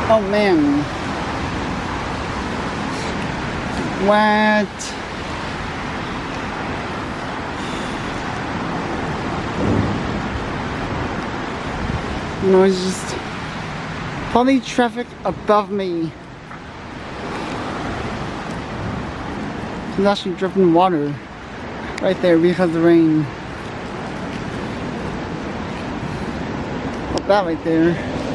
Oh man. What? No, it's just probably traffic above me. There's actually dripping water right there because of the rain. Oh, that right there.